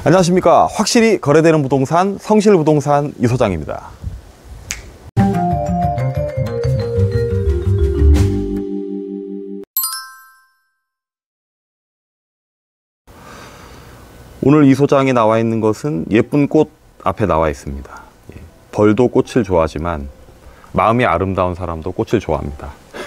안녕하십니까. 확실히 거래되는 부동산 성실부동산 이소장입니다. 오늘 이소장에 나와 있는 것은 예쁜 꽃 앞에 나와 있습니다. 벌도 꽃을 좋아하지만 마음이 아름다운 사람도 꽃을 좋아합니다.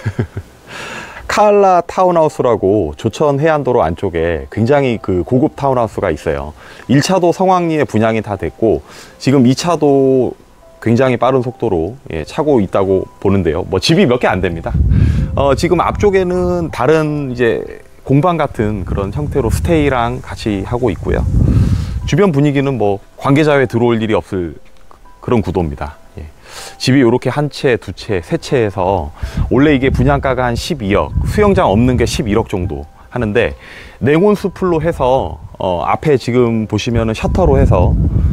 카알라 타운하우스라고 조천 해안도로 안쪽에 굉장히 고급 타운하우스가 있어요. 1차도 성황리에 분양이 다 됐고 지금 2차도 굉장히 빠른 속도로 차고 있다고 보는데요. 뭐 집이 몇 개 안 됩니다. 지금 앞쪽에는 다른 이제 공방 같은 그런 형태로 스테이랑 같이 하고 있고요. 주변 분위기는 뭐 관계자 외에 들어올 일이 없을 그런 구도입니다. 집이 이렇게 한 채, 두 채, 세 채에서 원래 이게 분양가가 한 12억, 수영장 없는 게 11억 정도 하는데 냉온수풀로 해서 앞에 지금 보시면은 셔터로 해서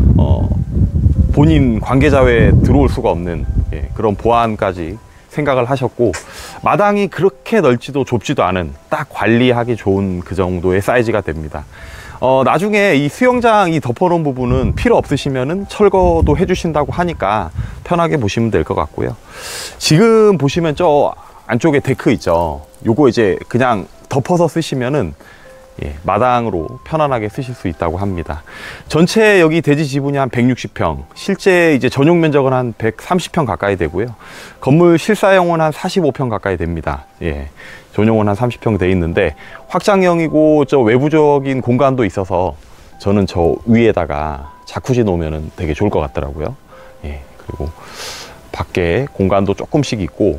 본인 관계자 외에 들어올 수가 없는 그런 보안까지 생각을 하셨고, 마당이 그렇게 넓지도 좁지도 않은 딱 관리하기 좋은 그 정도의 사이즈가 됩니다. 나중에 이 수영장 이 덮어놓은 부분은 필요 없으시면은 철거도 해주신다고 하니까 편하게 보시면 될 것 같고요. 지금 보시면 저 안쪽에 데크 있죠. 요거 이제 그냥 덮어서 쓰시면은 마당으로 편안하게 쓰실 수 있다고 합니다. 전체 여기 대지 지분이 한 160평, 실제 이제 전용 면적은 한 130평 가까이 되고요. 건물 실사용은 한 45평 가까이 됩니다. 전용은 한 30평 돼 있는데 확장형이고 저 외부적인 공간도 있어서 저는 저 위에다가 자쿠지 놓으면 되게 좋을 것 같더라고요. 그리고 밖에 공간도 조금씩 있고,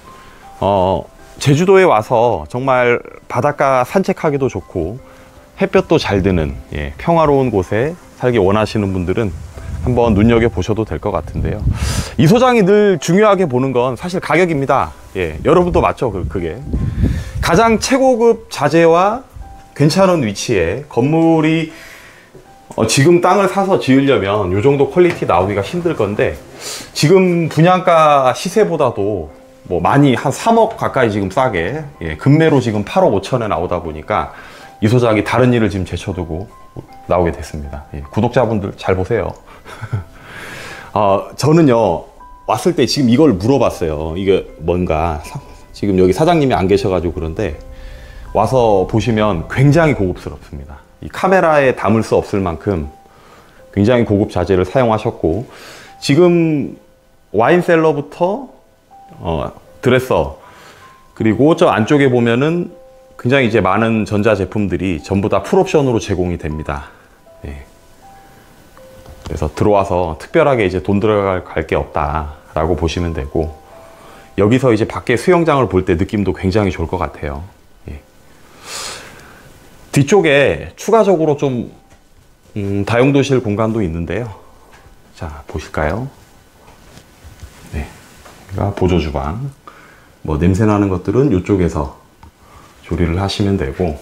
제주도에 와서 정말 바닷가 산책하기도 좋고 햇볕도 잘 드는 평화로운 곳에 살기 원하시는 분들은 한번 눈여겨보셔도 될 것 같은데요. 이소장이 늘 중요하게 보는 건 사실 가격입니다. 여러분도 맞죠? 그게 가장 최고급 자재와 괜찮은 위치에 건물이 지금 땅을 사서 지으려면 이 정도 퀄리티 나오기가 힘들 건데, 지금 분양가 시세보다도 뭐 많이 한 3억 가까이 지금 싸게 금매로 지금 8억 5천에 나오다 보니까 이소장이 다른 일을 지금 제쳐두고 나오게 됐습니다. 구독자분들 잘 보세요. 저는요 왔을 때 지금 이걸 물어봤어요. 이게 뭔가, 지금 여기 사장님이 안 계셔가지고 그런데 와서 보시면 굉장히 고급스럽습니다. 이 카메라에 담을 수 없을 만큼 굉장히 고급 자재를 사용하셨고, 지금 와인셀러부터 드레서, 그리고 저 안쪽에 보면은 굉장히 이제 많은 전자 제품들이 전부 다 풀옵션으로 제공이 됩니다. 그래서 들어와서 특별하게 이제 돈 들어갈 게 없다라고 보시면 되고, 여기서 이제 밖에 수영장을 볼 때 느낌도 굉장히 좋을 것 같아요. 뒤쪽에 추가적으로 좀 다용도실 공간도 있는데요. 자, 보실까요? 여기가 보조 주방. 뭐 냄새 나는 것들은 이쪽에서 조리를 하시면 되고,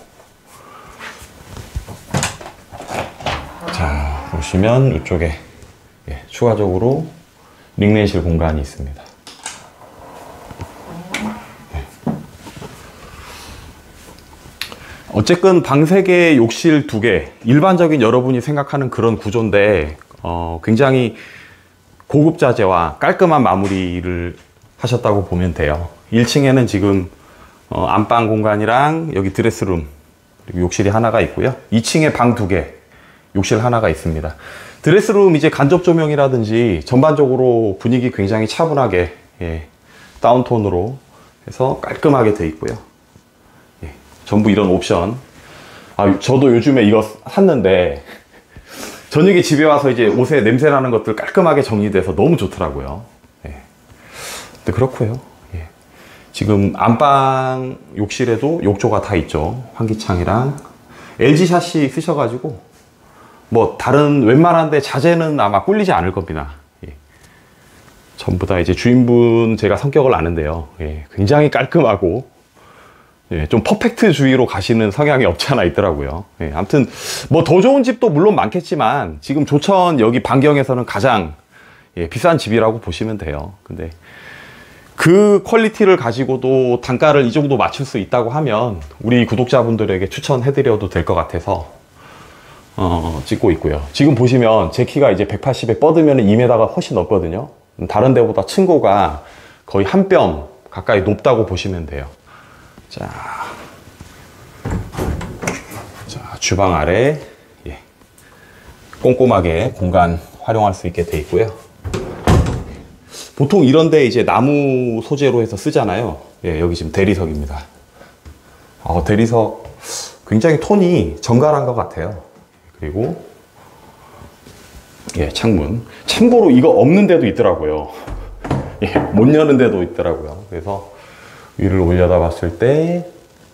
자 보시면 이쪽에 추가적으로 링넨실 공간이 있습니다. 어쨌든 방 3개, 욕실 2개, 일반적인 여러분이 생각하는 그런 구조인데 굉장히 고급 자재와 깔끔한 마무리를 하셨다고 보면 돼요. 1층에는 지금 안방 공간이랑 여기 드레스룸, 그리고 욕실이 하나가 있고요. 2층에 방 2개, 욕실 하나가 있습니다. 드레스룸 이제 간접 조명이라든지 전반적으로 분위기 굉장히 차분하게 다운톤으로 해서 깔끔하게 돼 있고요. 전부 이런 옵션. 저도 요즘에 이거 샀는데 저녁에 집에 와서 이제 옷에 냄새 나는 것들 깔끔하게 정리돼서 너무 좋더라고요. 근데 그렇고요. 지금 안방 욕실에도 욕조가 다 있죠. 환기창이랑 LG 샷시 쓰셔가지고 뭐 다른 웬만한데 자재는 아마 꿀리지 않을 겁니다. 전부 다 이제 주인분 제가 성격을 아는데요. 굉장히 깔끔하고 좀 퍼펙트주의로 가시는 성향이 없지 않아 있더라고요. 아무튼 뭐 더 좋은 집도 물론 많겠지만 지금 조천 여기 반경에서는 가장 비싼 집이라고 보시면 돼요. 근데 그 퀄리티를 가지고도 단가를 이 정도 맞출 수 있다고 하면 우리 구독자분들에게 추천해드려도 될 것 같아서 찍고 있고요. 지금 보시면 제 키가 이제 180에 뻗으면 2m가 훨씬 넘거든요. 다른 데보다 층고가 거의 한 뼘 가까이 높다고 보시면 돼요. 자, 주방 아래 꼼꼼하게 공간 활용할 수 있게 돼 있고요. 보통 이런데 이제 나무 소재로 해서 쓰잖아요. 여기 지금 대리석입니다. 대리석 굉장히 톤이 정갈한 것 같아요. 그리고 창문. 참고로 이거 없는 데도 있더라고요. 못 여는 데도 있더라고요. 그래서 위를 올려다 봤을 때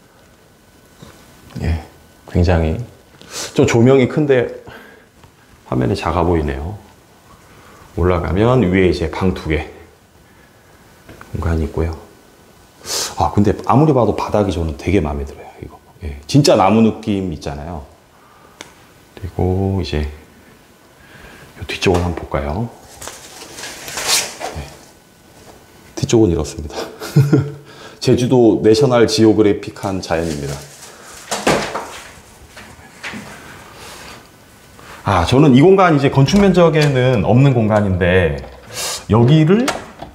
굉장히 좀 조명이 큰데 화면이 작아 보이네요. 올라가면 위에 이제 방 2개 공간이 있고요. 근데 아무리 봐도 바닥이 저는 되게 마음에 들어요. 이거 진짜 나무 느낌 있잖아요. 그리고 이제 뒤쪽을 한번 볼까요? 뒤쪽은 이렇습니다. 제주도 내셔널 지오그래픽한 자연입니다. 저는 이 공간 이제 건축 면적에는 없는 공간인데 여기를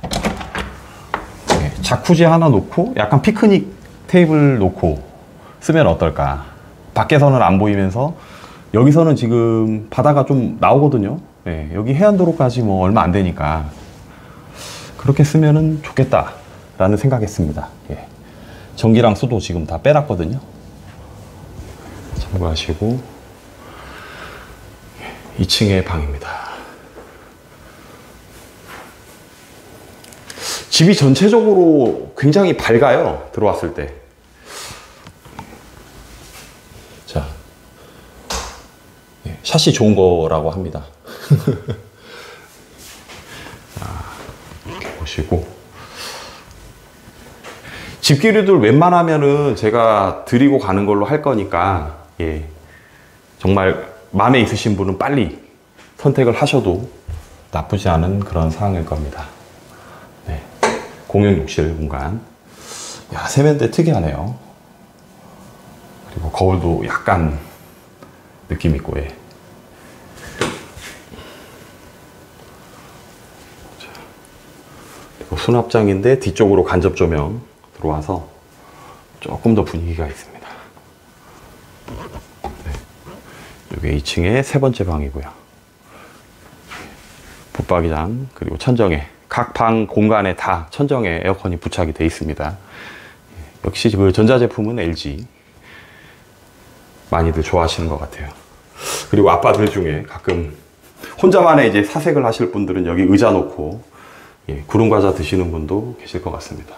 자쿠지 하나 놓고 약간 피크닉 테이블 놓고 쓰면 어떨까? 밖에서는 안 보이면서 여기서는 지금 바다가 좀 나오거든요. 여기 해안도로까지 뭐 얼마 안 되니까 그렇게 쓰면은 좋겠다 라는 생각했습니다. 전기랑 수도 지금 다 빼놨거든요. 참고하시고 2층의 방입니다. 집이 전체적으로 굉장히 밝아요. 들어왔을 때. 자, 샷이 좋은 거라고 합니다. 이렇게 보시고 집기류들 웬만하면은 제가 드리고 가는 걸로 할 거니까 정말 마음에 있으신 분은 빨리 선택을 하셔도 나쁘지 않은 그런 상황일 겁니다. 공용 욕실 공간. 세면대 특이하네요. 그리고 거울도 약간 느낌 있고. 그리고 수납장인데 뒤쪽으로 간접 조명 들어와서 조금 더 분위기가 있습니다. 이게 2층의 3번째 방이고요. 붙박이장 그리고 천정에 각 방 공간에 다 천정에 에어컨이 부착이 되어 있습니다. 역시 그 전자제품은 LG 많이들 좋아하시는 것 같아요. 그리고 아빠들 중에 가끔 혼자만의 이제 사색을 하실 분들은 여기 의자 놓고 구름 과자 드시는 분도 계실 것 같습니다.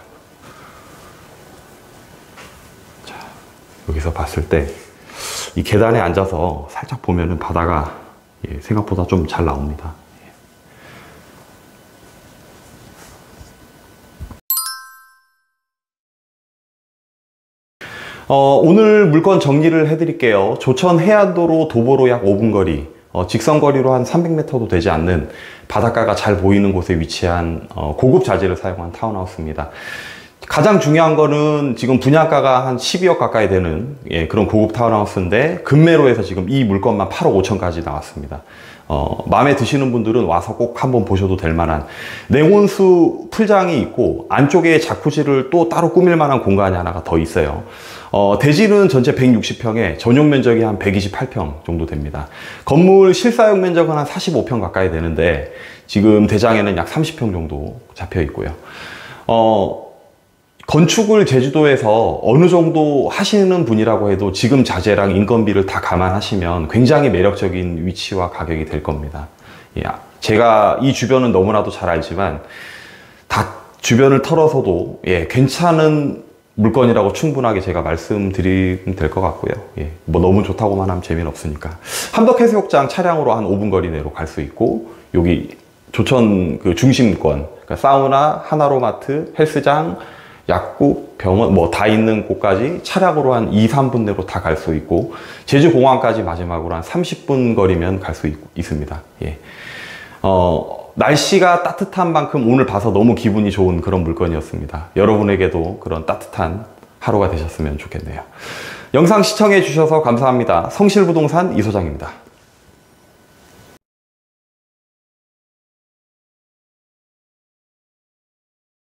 자, 여기서 봤을 때 이 계단에 앉아서 살짝 보면은 바다가 생각보다 좀 잘 나옵니다. 오늘 물건 정리를 해드릴게요. 조천 해안도로 도보로 약 5분 거리, 직선거리로 한 300m도 되지 않는 바닷가가 잘 보이는 곳에 위치한 고급 자재를 사용한 타운하우스입니다. 가장 중요한 거는 지금 분양가가 한 12억 가까이 되는 그런 고급 타운하우스인데 금매로해서 지금 이 물건만 8억 5천까지 나왔습니다. 마음에 드시는 분들은 와서 꼭 한번 보셔도 될 만한 냉온수 풀장이 있고 안쪽에 자쿠지를 또 따로 꾸밀 만한 공간이 하나가 더 있어요. 대지는 전체 160평에 전용 면적이 한 128평 정도 됩니다. 건물 실사용 면적은 한 45평 가까이 되는데 지금 대장에는 약 30평 정도 잡혀 있고요. 건축을 제주도에서 어느 정도 하시는 분이라고 해도 지금 자재랑 인건비를 다 감안하시면 굉장히 매력적인 위치와 가격이 될 겁니다. 제가 이 주변은 너무나도 잘 알지만 다 주변을 털어서도 괜찮은 물건이라고 충분하게 제가 말씀드리면 될 것 같고요. 뭐 너무 좋다고만 하면 재미는 없으니까. 함덕해수욕장 차량으로 한 5분 거리 내로 갈 수 있고 여기 조천 그 중심권 그러니까 사우나, 하나로마트, 헬스장, 약국, 병원 뭐 다 있는 곳까지 차량으로 한 2, 3분 내로 다 갈 수 있고 제주공항까지 마지막으로 한 30분 거리면 갈 수 있습니다. 날씨가 따뜻한 만큼 오늘 봐서 너무 기분이 좋은 그런 물건이었습니다. 여러분에게도 그런 따뜻한 하루가 되셨으면 좋겠네요. 영상 시청해 주셔서 감사합니다. 성실부동산 이소장입니다.